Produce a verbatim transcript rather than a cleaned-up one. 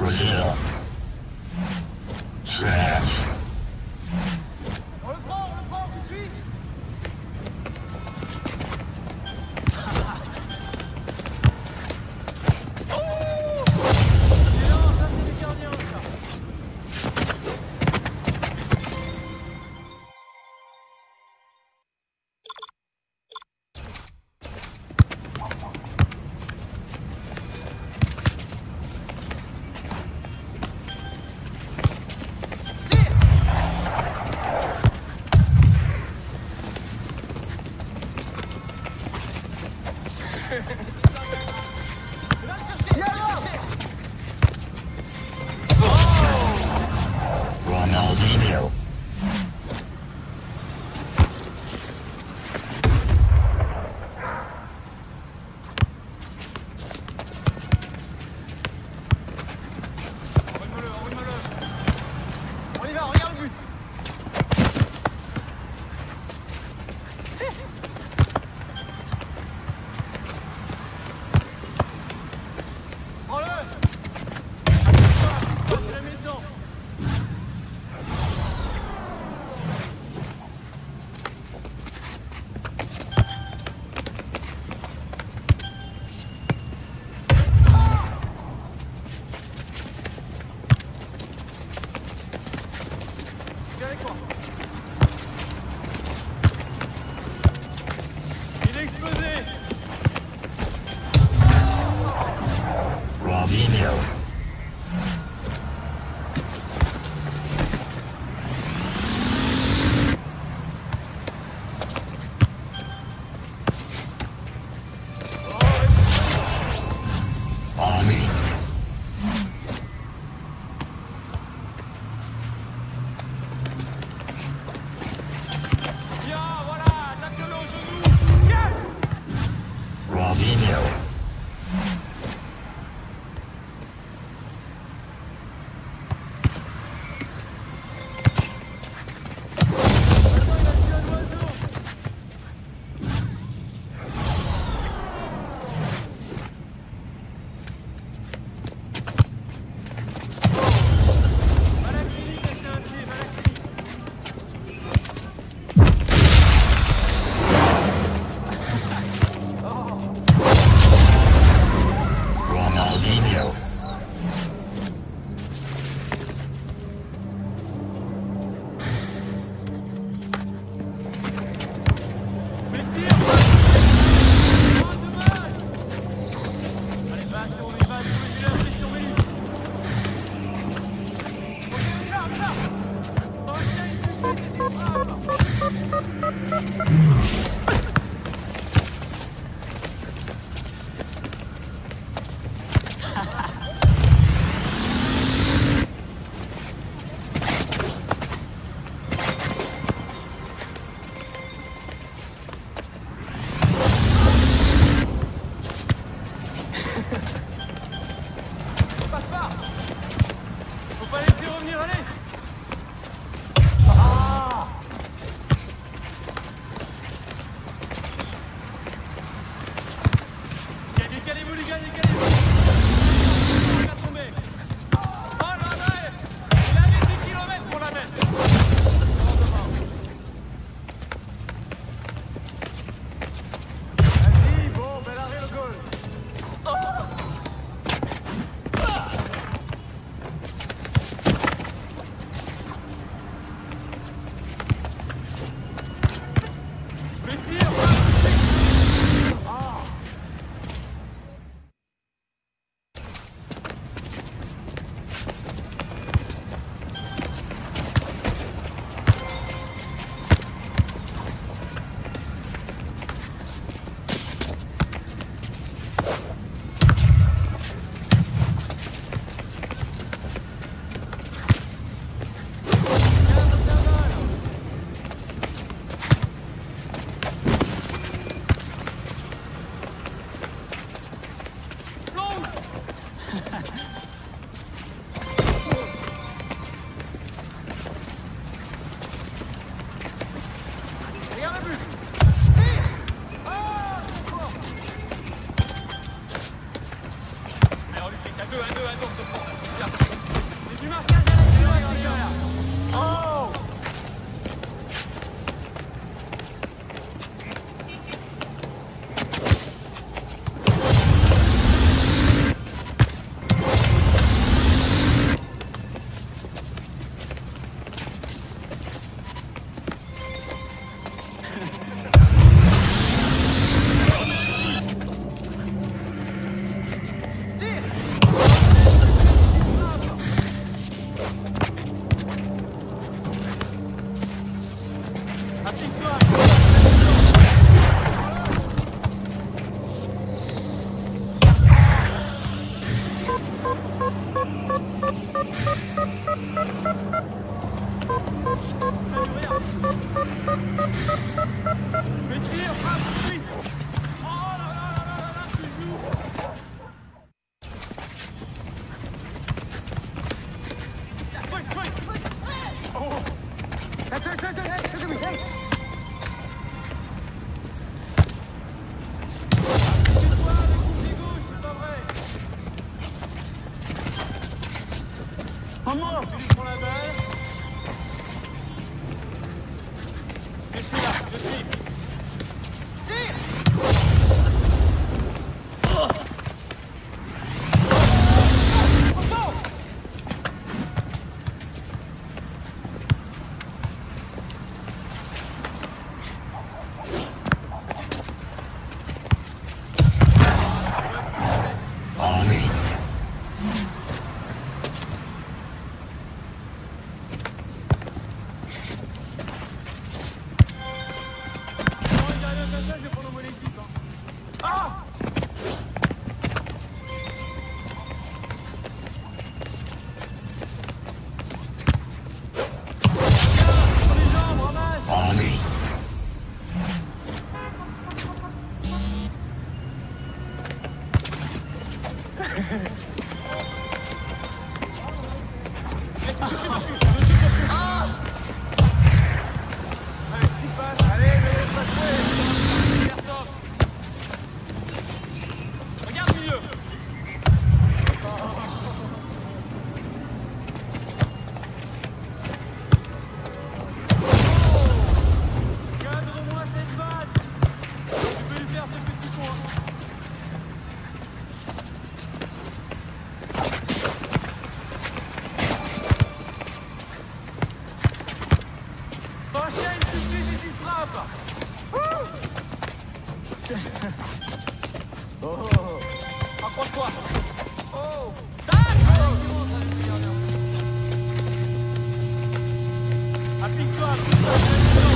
Brazil. Trash. On le prend, on le prend tout de suite. Excellent, ça c'est du gardien ça. Ronaldinho. Envoie-le, envoie-le. On y va, regarde le but. Prends-le. Tu la mets dedans. Viens avec moi. Il est explosé. Robinho. Army. Viens, voilà, attaque-le au genou. Viens. Robinho. Attends, il a tué un oiseau. Va à la clinique, acheter un pied, va à la clinique. Ronaldinho. Fais le tir. Oh, dommage. Allez, va, c'est bon, on y va, surveille-le, allez, surveille-le. Ok, on y va, on y va. Enchaîne tout de suite et tu frappes. Passe pas. Faut pas laisser revenir, allez. Ah. Je suis là, je suis. Tire! Oh. Oh, accroche-toi. Oh, tac. Applique-toi, applique-toi.